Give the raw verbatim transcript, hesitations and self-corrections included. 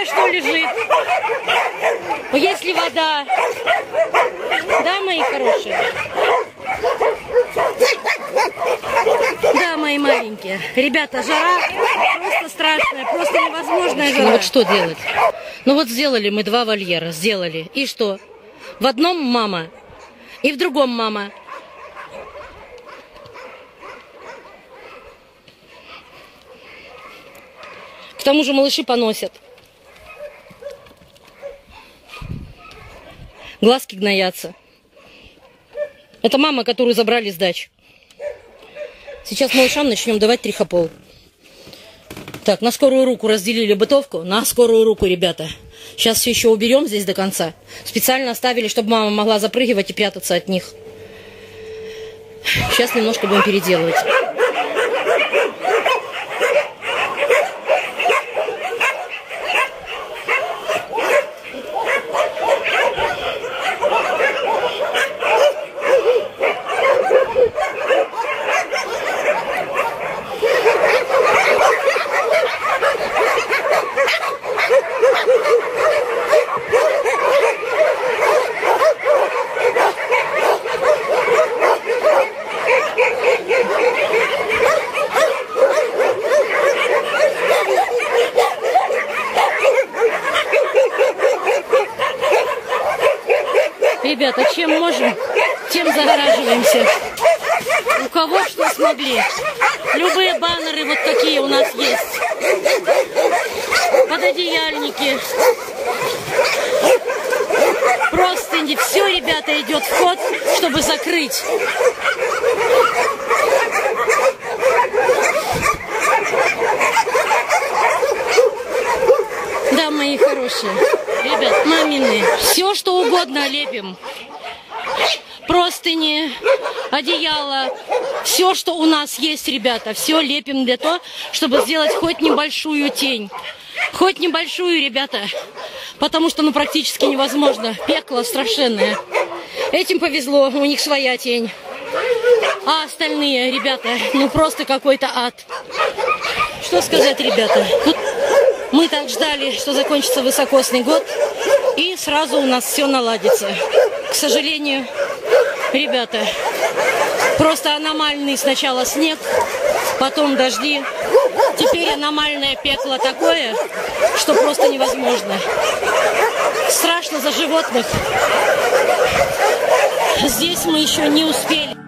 море что лежит. Есть ли вода? Да, мои хорошие? Да, мои маленькие. Ребята, жара просто страшная, просто невозможная жара. Ну вот что делать? Ну вот сделали мы два вольера, сделали. И что? В одном мама, и в другом мама. К тому же малыши поносят. Глазки гноятся. Это мама, которую забрали с дач. Сейчас малышам начнем давать трихопол. Так, на скорую руку разделили бытовку. На скорую руку, ребята. Сейчас все еще уберем здесь до конца. Специально оставили, чтобы мама могла запрыгивать и прятаться от них. Сейчас немножко будем переделывать. Ребята, чем можем, тем загораживаемся. У кого что смогли. Любые баннеры вот такие у нас есть. Пододеяльники. Простыни. Все, ребята, идет в ход, чтобы закрыть. Да, мои хорошие. Ребят, мамины, все что угодно лепим. Простыни, одеяло, все, что у нас есть, ребята, все лепим для того, чтобы сделать хоть небольшую тень. Хоть небольшую, ребята, потому что, ну, практически невозможно. Пекло страшенное. Этим повезло, у них своя тень. А остальные, ребята, ну, просто какой-то ад. Что сказать, ребята? Тут мы так ждали, что закончится высокосный год, и сразу у нас все наладится. К сожалению, ребята, просто аномальный сначала снег, потом дожди, теперь аномальное пекло такое, что просто невозможно. Страшно за животных. Здесь мы еще не успели.